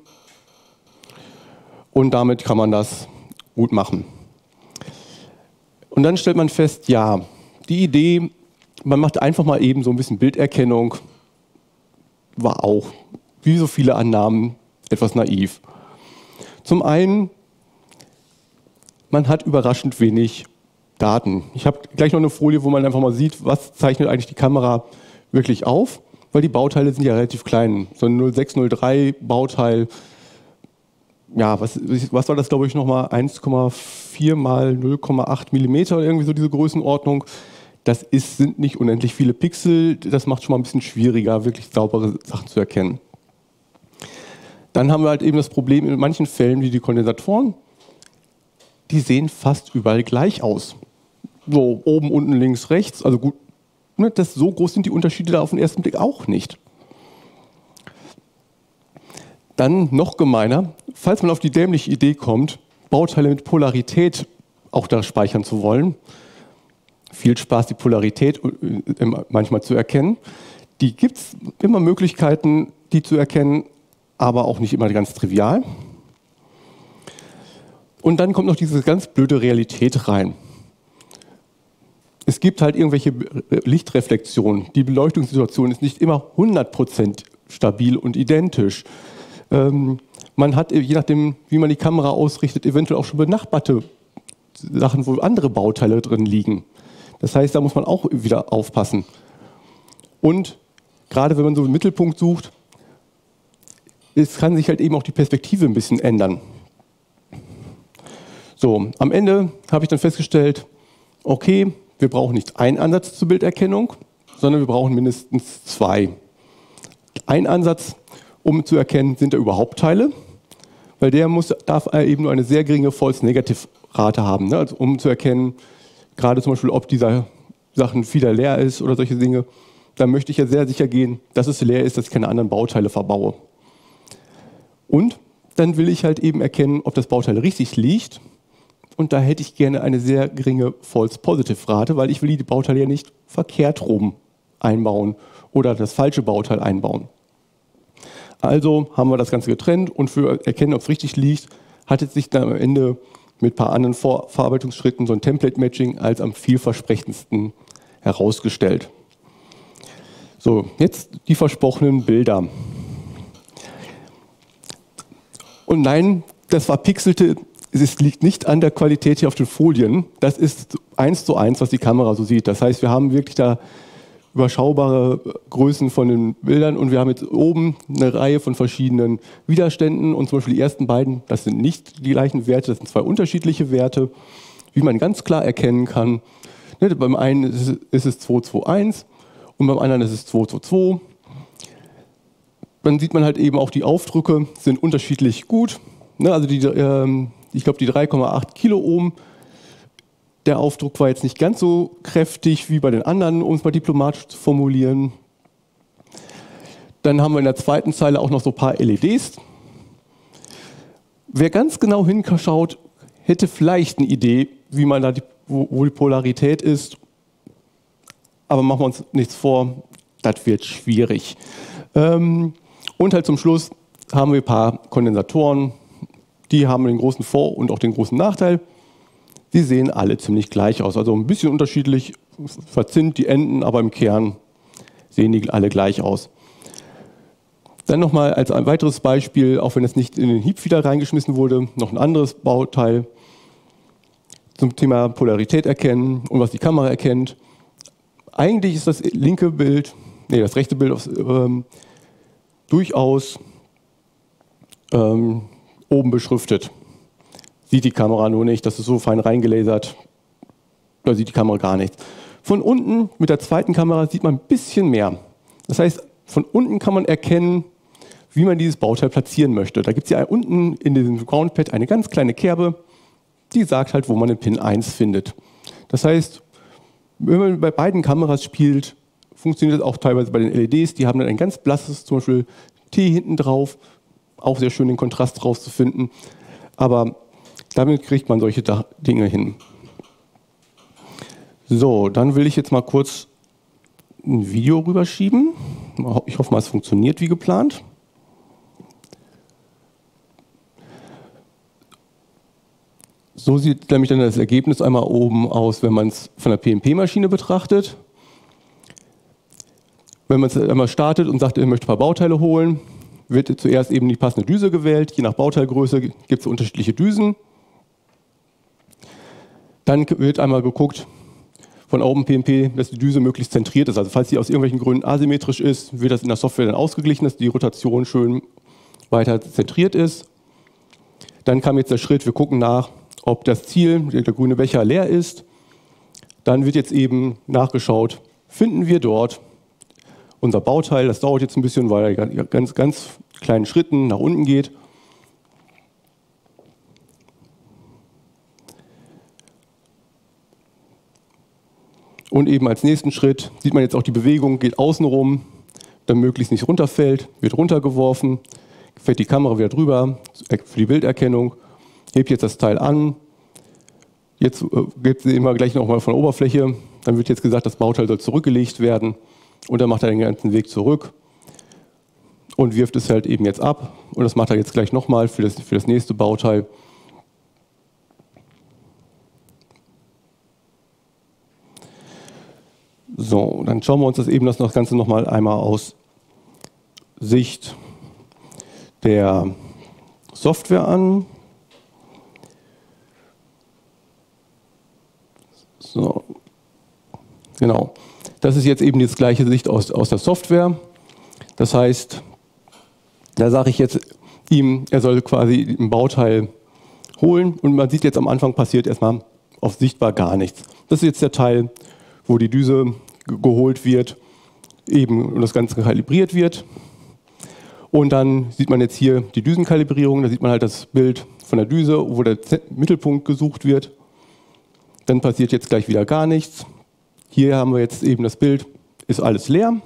und damit kann man das gut machen. Und dann stellt man fest, ja, die Idee, man macht einfach mal eben so ein bisschen Bilderkennung, war auch, wie so viele Annahmen, etwas naiv. Zum einen, man hat überraschend wenig Daten. Ich habe gleich noch eine Folie, wo man einfach mal sieht, was zeichnet eigentlich die Kamera wirklich auf, weil die Bauteile sind ja relativ klein. So ein 0603 Bauteil, ja, was war das, glaube ich, nochmal? 1,4 mal 0,8 Millimeter oder irgendwie so diese Größenordnung. Das sind nicht unendlich viele Pixel, das macht schon mal ein bisschen schwieriger, wirklich saubere Sachen zu erkennen. Dann haben wir halt eben das Problem in manchen Fällen, wie die Kondensatoren, die sehen fast überall gleich aus. So oben, unten, links, rechts, also gut, so groß sind die Unterschiede da auf den ersten Blick auch nicht. Dann noch gemeiner, falls man auf die dämliche Idee kommt, Bauteile mit Polarität auch da speichern zu wollen, viel Spaß, die Polarität manchmal zu erkennen. Die gibt es immer Möglichkeiten, die zu erkennen, aber auch nicht immer ganz trivial. Und dann kommt noch diese ganz blöde Realität rein. Es gibt halt irgendwelche Lichtreflexionen. Die Beleuchtungssituation ist nicht immer 100% stabil und identisch. Man hat, je nachdem, wie man die Kamera ausrichtet, eventuell auch schon benachbarte Sachen, wo andere Bauteile drin liegen. Das heißt, da muss man auch wieder aufpassen. Und gerade wenn man so einen Mittelpunkt sucht, es kann sich halt eben auch die Perspektive ein bisschen ändern. So, am Ende habe ich dann festgestellt, okay, wir brauchen nicht einen Ansatz zur Bilderkennung, sondern wir brauchen mindestens zwei. ein Ansatz, um zu erkennen, sind da überhaupt Teile, weil der darf eben nur eine sehr geringe False-Negative-Rate haben, ne? Also um zu erkennen, gerade zum Beispiel, ob dieser Sachen wieder leer ist oder solche Dinge, dann möchte ich ja sehr sicher gehen, dass es leer ist, dass ich keine anderen Bauteile verbaue. Und dann will ich halt eben erkennen, ob das Bauteil richtig liegt. Und da hätte ich gerne eine sehr geringe False-Positive-Rate, weil ich will die Bauteile ja nicht verkehrt rum einbauen oder das falsche Bauteil einbauen. Also haben wir das Ganze getrennt und für erkennen, ob es richtig liegt, hat es sich dann am Ende mit ein paar anderen Verarbeitungsschritten so ein Template-Matching als am vielversprechendsten herausgestellt. So, jetzt die versprochenen Bilder. Und nein, das Verpixelte, es liegt nicht an der Qualität hier auf den Folien. Das ist 1:1, was die Kamera so sieht. Das heißt, wir haben wirklich da überschaubare Größen von den Bildern und wir haben jetzt oben eine Reihe von verschiedenen Widerständen und zum Beispiel die ersten beiden, das sind nicht die gleichen Werte, das sind zwei unterschiedliche Werte, wie man ganz klar erkennen kann. Beim einen ist es 221 und beim anderen ist es 222. Dann sieht man halt eben auch, die Aufdrücke sind unterschiedlich gut. Also ich glaube die 3,8 Kiloohm, der Aufdruck war jetzt nicht ganz so kräftig wie bei den anderen, um es mal diplomatisch zu formulieren. Dann haben wir in der zweiten Zeile auch noch so ein paar LEDs. Wer ganz genau hinschaut, hätte vielleicht eine Idee, wie man da wo die Polarität ist. Aber machen wir uns nichts vor, das wird schwierig. Und halt zum Schluss haben wir ein paar Kondensatoren. Die haben den großen Vor- und auch den großen Nachteil. Die sehen alle ziemlich gleich aus. Also ein bisschen unterschiedlich verzinnt die Enden, aber im Kern sehen die alle gleich aus. Dann nochmal als ein weiteres Beispiel, auch wenn es nicht in den Heap wieder reingeschmissen wurde, noch ein anderes Bauteil zum Thema Polarität erkennen und was die Kamera erkennt. Eigentlich ist das rechte Bild durchaus oben beschriftet. Sieht die Kamera nur nicht, das ist so fein reingelasert, da sieht die Kamera gar nichts. Von unten mit der zweiten Kamera sieht man ein bisschen mehr. Das heißt, von unten kann man erkennen, wie man dieses Bauteil platzieren möchte. Da gibt es ja unten in diesem Groundpad eine ganz kleine Kerbe, die sagt halt, wo man den Pin 1 findet. Das heißt, wenn man bei beiden Kameras spielt, funktioniert das auch teilweise bei den LEDs. Die haben dann ein ganz blasses, zum Beispiel T hinten drauf, auch sehr schön den Kontrast rauszufinden. Aber damit kriegt man solche Dinge hin. So, dann will ich jetzt mal kurz ein Video rüberschieben. Ich hoffe mal, es funktioniert wie geplant. So sieht nämlich dann das Ergebnis einmal oben aus, wenn man es von der PMP-Maschine betrachtet. Wenn man es einmal startet und sagt, er möchte ein paar Bauteile holen, wird zuerst eben die passende Düse gewählt. Je nach Bauteilgröße gibt es unterschiedliche Düsen. Dann wird einmal geguckt von OpenPMP, dass die Düse möglichst zentriert ist. Also falls sie aus irgendwelchen Gründen asymmetrisch ist, wird das in der Software dann ausgeglichen, dass die Rotation schön weiter zentriert ist. Dann kam jetzt der Schritt, wir gucken nach, ob das Ziel, der grüne Becher, leer ist. Dann wird jetzt eben nachgeschaut, finden wir dort unser Bauteil. Das dauert jetzt ein bisschen, weil er ganz kleinen Schritten nach unten geht. Und eben als nächsten Schritt sieht man jetzt auch die Bewegung, geht außen rum, dann möglichst nicht runterfällt, wird runtergeworfen, fährt die Kamera wieder drüber für die Bilderkennung, hebt jetzt das Teil an, jetzt gibt es immer gleich nochmal von der Oberfläche, dann wird jetzt gesagt, das Bauteil soll zurückgelegt werden und dann macht er den ganzen Weg zurück und wirft es halt eben jetzt ab und das macht er jetzt gleich nochmal für das nächste Bauteil. So, dann schauen wir uns das Ganze nochmal einmal aus Sicht der Software an. So, genau. Das ist jetzt eben die gleiche Sicht aus der Software. Das heißt, da sage ich jetzt ihm, er soll quasi ein Bauteil holen und man sieht jetzt am Anfang passiert erstmal auf sichtbar gar nichts. Das ist jetzt der Teil, wo die Düse geholt wird, eben und das Ganze kalibriert wird. Und dann sieht man jetzt hier die Düsenkalibrierung, da sieht man halt das Bild von der Düse, wo der Mittelpunkt gesucht wird. Dann passiert jetzt gleich wieder gar nichts. Hier haben wir jetzt eben das Bild, ist alles leer.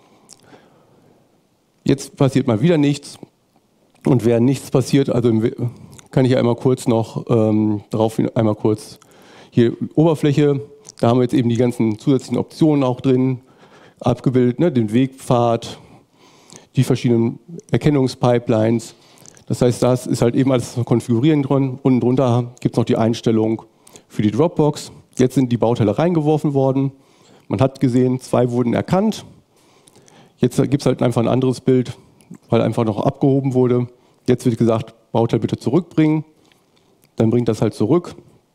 Jetzt passiert mal wieder nichts. Und während nichts passiert, also kann ich einmal kurz noch einmal kurz hier Oberfläche, da haben wir jetzt eben die ganzen zusätzlichen Optionen auch drin, abgebildet, ne, den Wegpfad, die verschiedenen Erkennungspipelines. Das heißt, das ist halt eben alles zum Konfigurieren drin. Unten drunter gibt es noch die Einstellung für die Dropbox. Jetzt sind die Bauteile reingeworfen worden. Man hat gesehen, 2 wurden erkannt. Jetzt gibt es halt einfach ein anderes Bild, weil einfach noch abgehoben wurde. Jetzt wird gesagt, Bauteil bitte zurückbringen. Dann bringt das halt zurück.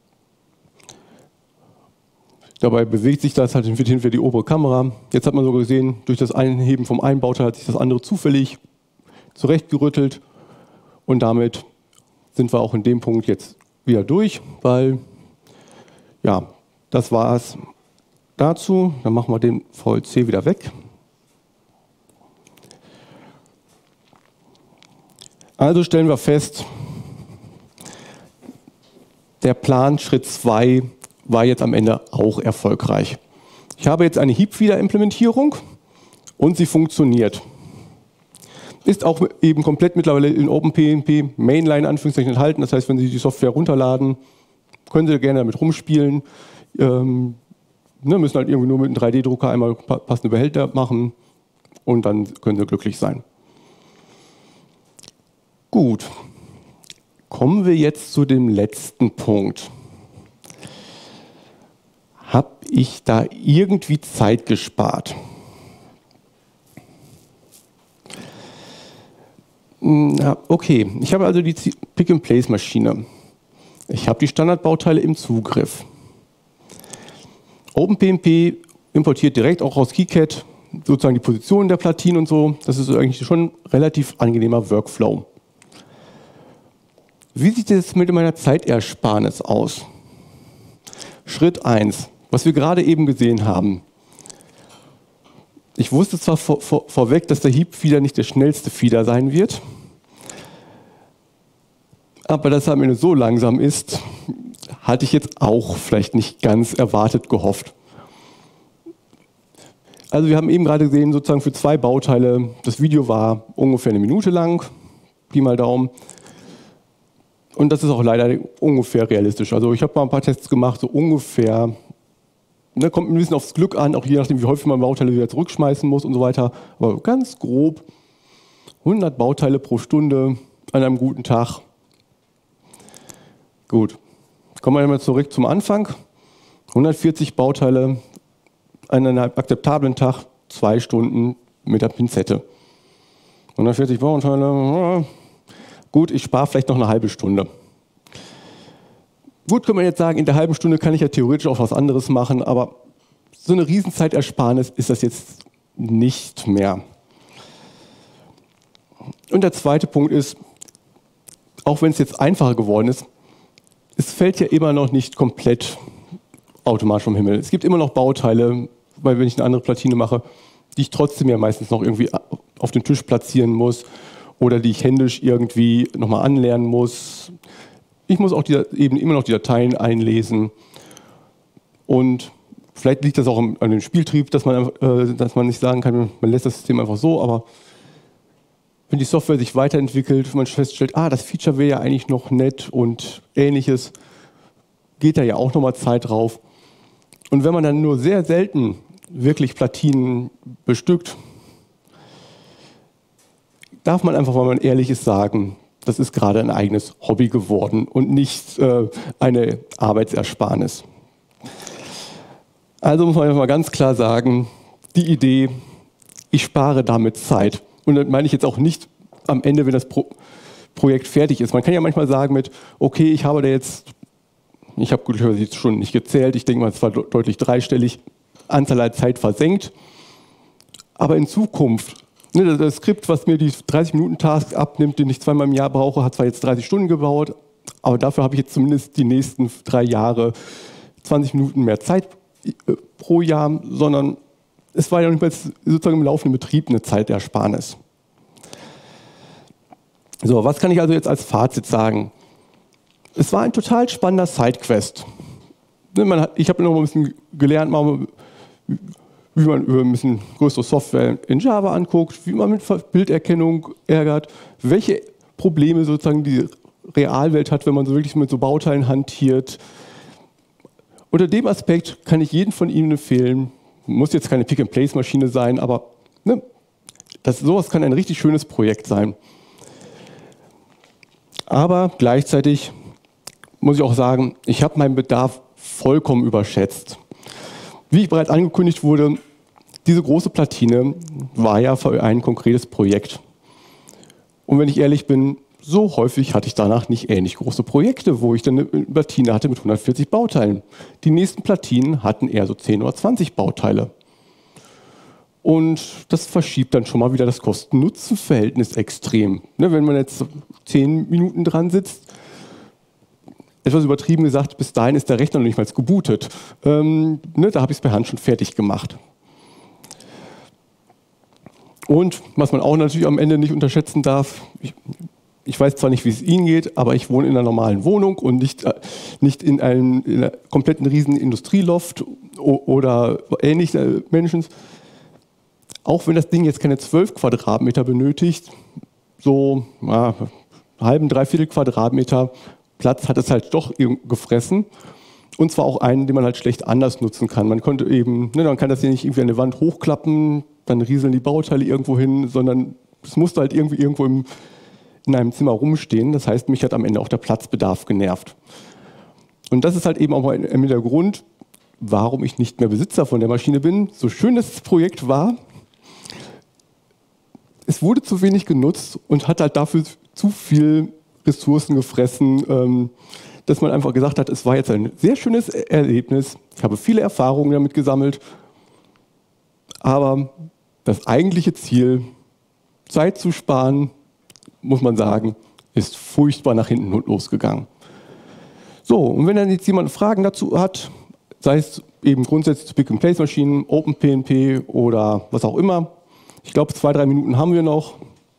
Dabei bewegt sich das halt hinter die obere Kamera. Jetzt hat man so gesehen, durch das Einheben vom einen Bauteil hat sich das andere zufällig zurechtgerüttelt. Und damit sind wir auch in dem Punkt jetzt wieder durch, weil, ja, das war es dazu. Dann machen wir den VLC wieder weg. Also stellen wir fest, der Plan Schritt 2 war jetzt am Ende auch erfolgreich. Ich habe jetzt eine Heap-Feeder-Implementierung und sie funktioniert. Ist auch eben komplett mittlerweile in OpenPNP Mainline Anführungszeichen enthalten. Das heißt, wenn Sie die Software runterladen, können Sie gerne damit rumspielen. Müssen halt irgendwie nur mit einem 3D-Drucker einmal passende Behälter machen und dann können Sie glücklich sein. Gut, kommen wir jetzt zu dem letzten Punkt. Habe ich da irgendwie Zeit gespart? Okay, ich habe also die Pick-and-Place-Maschine. Ich habe die Standardbauteile im Zugriff. OpenPNP importiert direkt auch aus KiCad sozusagen die Positionen der Platinen und so. Das ist eigentlich schon ein relativ angenehmer Workflow. Wie sieht es mit meiner Zeitersparnis aus? Schritt 1, was wir gerade eben gesehen haben. Ich wusste zwar vorweg, dass der Heap-Feeder nicht der schnellste Feeder sein wird, aber dass er am Ende so langsam ist, hatte ich jetzt auch vielleicht nicht ganz erwartet gehofft. Also wir haben eben gerade gesehen, sozusagen für 2 Bauteile, das Video war ungefähr 1 Minute lang, Pi mal Daumen. Und das ist auch leider ungefähr realistisch. Also ich habe mal ein paar Tests gemacht, so ungefähr, kommt ein bisschen aufs Glück an, auch je nachdem, wie häufig man Bauteile wieder zurückschmeißen muss und so weiter. Aber ganz grob 100 Bauteile pro Stunde an einem guten Tag. Gut, kommen wir mal zurück zum Anfang. 140 Bauteile an einem akzeptablen Tag, 2 Stunden mit der Pinzette. 140 Bauteile, gut, ich spare vielleicht noch eine halbe Stunde. Gut, kann man jetzt sagen, in der halben Stunde kann ich ja theoretisch auch was anderes machen, aber so eine Riesenzeitersparnis ist das jetzt nicht mehr. Und der zweite Punkt ist, auch wenn es jetzt einfacher geworden ist, es fällt ja immer noch nicht komplett automatisch vom Himmel. Es gibt immer noch Bauteile, weil wenn ich eine andere Platine mache, die ich trotzdem ja meistens noch irgendwie auf den Tisch platzieren muss oder die ich händisch irgendwie nochmal anlernen muss. Ich muss auch eben immer noch die Dateien einlesen. Und vielleicht liegt das auch an dem Spieltrieb, dass man nicht sagen kann, man lässt das System einfach so, aber wenn die Software sich weiterentwickelt, man feststellt, das Feature wäre ja eigentlich noch nett und ähnliches, geht da ja auch nochmal Zeit drauf. Und wenn man dann nur sehr selten wirklich Platinen bestückt, darf man einfach, wenn man ehrlich ist, sagen, das ist gerade ein eigenes Hobby geworden und nicht eine Arbeitsersparnis. Also muss man einfach mal ganz klar sagen, die Idee, ich spare damit Zeit. Und das meine ich jetzt auch nicht am Ende, wenn das Projekt fertig ist. Man kann ja manchmal sagen okay, ich habe glücklicherweise jetzt schon nicht gezählt, ich denke mal, es war deutlich dreistellig, Anzahl der Zeit versenkt. Aber in Zukunft, das Skript, was mir die 30-Minuten-Task abnimmt, den ich 2-mal im Jahr brauche, hat zwar jetzt 30 Stunden gebaut, aber dafür habe ich jetzt zumindest die nächsten 3 Jahre 20 Minuten mehr Zeit pro Jahr, sondern es war ja nicht mehr sozusagen im laufenden Betrieb eine Zeitersparnis. So, was kann ich also jetzt als Fazit sagen? Es war ein total spannender Sidequest. Ich habe noch ein bisschen gelernt, wie man über ein bisschen größere Software in Java anguckt, wie man mit Bilderkennung ärgert, welche Probleme sozusagen die Realwelt hat, wenn man so wirklich mit so Bauteilen hantiert. Unter dem Aspekt kann ich jeden von Ihnen empfehlen, muss jetzt keine Pick-and-Place-Maschine sein, aber ne, sowas kann ein richtig schönes Projekt sein. Aber gleichzeitig muss ich auch sagen, ich habe meinen Bedarf vollkommen überschätzt. Wie bereits angekündigt wurde, diese große Platine war ja für ein konkretes Projekt. Und wenn ich ehrlich bin, so häufig hatte ich danach nicht ähnlich große Projekte, wo ich dann eine Platine hatte mit 140 Bauteilen. Die nächsten Platinen hatten eher so 10 oder 20 Bauteile. Und das verschiebt dann schon mal wieder das Kosten-Nutzen-Verhältnis extrem. Ne, wenn man jetzt 10 Minuten dran sitzt, etwas übertrieben gesagt, bis dahin ist der Rechner noch nicht mal gebootet. Da habe ich es per Hand schon fertig gemacht. Und was man auch natürlich am Ende nicht unterschätzen darf, ich weiß zwar nicht, wie es Ihnen geht, aber ich wohne in einer normalen Wohnung und nicht in einer kompletten riesen Industrieloft oder ähnlich Menschen. Auch wenn das Ding jetzt keine 12 Quadratmeter benötigt, so halben, dreiviertel Quadratmeter Platz hat es halt doch gefressen. Und zwar auch einen, den man halt schlecht anders nutzen kann. Man konnte eben, man kann das hier nicht irgendwie an der Wand hochklappen, dann rieseln die Bauteile irgendwo hin, sondern es musste halt irgendwo in einem Zimmer rumstehen. Das heißt, mich hat am Ende auch der Platzbedarf genervt. Und das ist halt eben auch mal der Grund, warum ich nicht mehr Besitzer von der Maschine bin. So schön das Projekt war, es wurde zu wenig genutzt und hat halt dafür zu viel Ressourcen gefressen, dass man einfach gesagt hat, es war jetzt ein sehr schönes Erlebnis, ich habe viele Erfahrungen damit gesammelt, aber das eigentliche Ziel, Zeit zu sparen, muss man sagen, ist furchtbar nach hinten losgegangen. So, und wenn dann jetzt jemand Fragen dazu hat, sei es eben grundsätzlich zu Pick-and-Place-Maschinen, OpenPNP oder was auch immer, ich glaube 2-3 Minuten haben wir noch.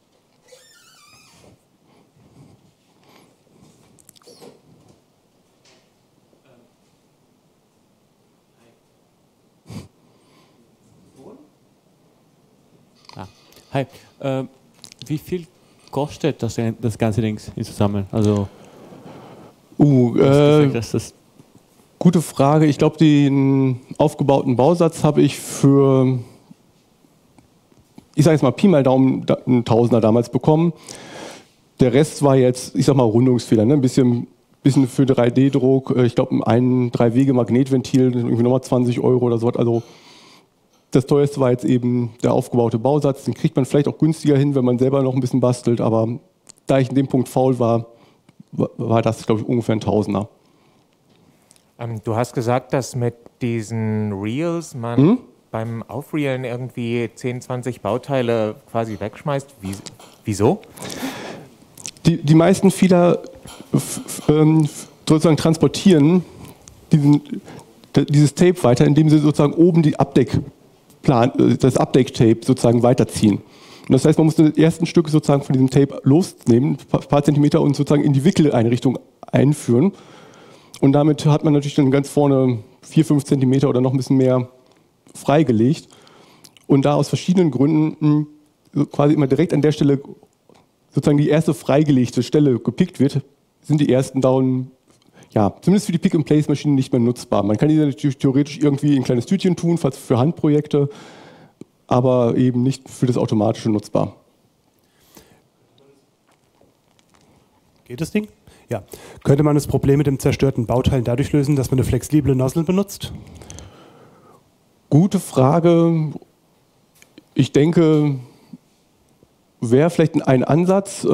Hi, wie viel kostet das ganze Ding zusammen? Also, gute Frage. Ich glaube, den aufgebauten Bausatz habe ich für, ich sage jetzt mal Pi mal Daumen, einen Tausender damals bekommen. Der Rest war jetzt, ich sag mal, Rundungsfehler, ne? Ein bisschen für 3D-Druck. Ich glaube, ein 3-Wege-Magnetventil, irgendwie nochmal 20 Euro oder so. Also das teuerste war jetzt eben der aufgebaute Bausatz. Den kriegt man vielleicht auch günstiger hin, wenn man selber noch ein bisschen bastelt. Aber da ich in dem Punkt faul war, war das, glaube ich, ungefähr ein Tausender. Du hast gesagt, dass mit diesen Reels man beim Aufreelen irgendwie 10, 20 Bauteile quasi wegschmeißt. Wieso? Die meisten Fehler sozusagen transportieren dieses Tape weiter, indem sie sozusagen oben das Update-Tape sozusagen weiterziehen. Und das heißt, man muss das erste Stück sozusagen von diesem Tape losnehmen, ein paar Zentimeter und sozusagen in die Wickeleinrichtung einführen. Und damit hat man natürlich dann ganz vorne 4-5 Zentimeter oder noch ein bisschen mehr freigelegt. Und da aus verschiedenen Gründen quasi immer direkt an der Stelle sozusagen die erste freigelegte Stelle gepickt wird, sind die ersten Down, ja, zumindest für die Pick-and-Place-Maschinen nicht mehr nutzbar. Man kann die natürlich theoretisch irgendwie in ein kleines Tütchen tun, falls für Handprojekte, aber eben nicht für das Automatische nutzbar. Geht das Ding? Ja. Könnte man das Problem mit dem zerstörten Bauteil dadurch lösen, dass man eine flexible Nozzle benutzt? Gute Frage. Ich denke, wäre vielleicht ein Ansatz.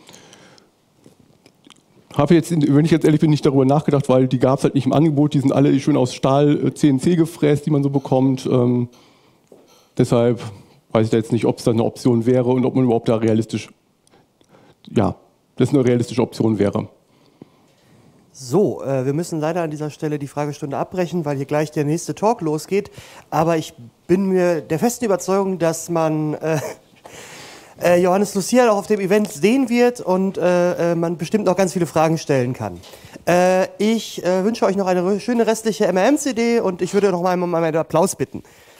Habe jetzt, wenn ich jetzt ehrlich bin, nicht darüber nachgedacht, weil die gab es halt nicht im Angebot. Die sind alle schön aus Stahl CNC gefräst, die man so bekommt. Deshalb weiß ich da jetzt nicht, ob es da eine Option wäre und ob man überhaupt da realistisch, ja, das eine realistische Option wäre. So, wir müssen leider an dieser Stelle die Fragestunde abbrechen, weil hier gleich der nächste Talk losgeht. Aber ich bin mir der festen Überzeugung, dass man Johannes Lucia auch auf dem Event sehen wird und man bestimmt noch ganz viele Fragen stellen kann. Ich wünsche euch noch eine schöne restliche MRM-CD und ich würde noch mal um einen Applaus bitten.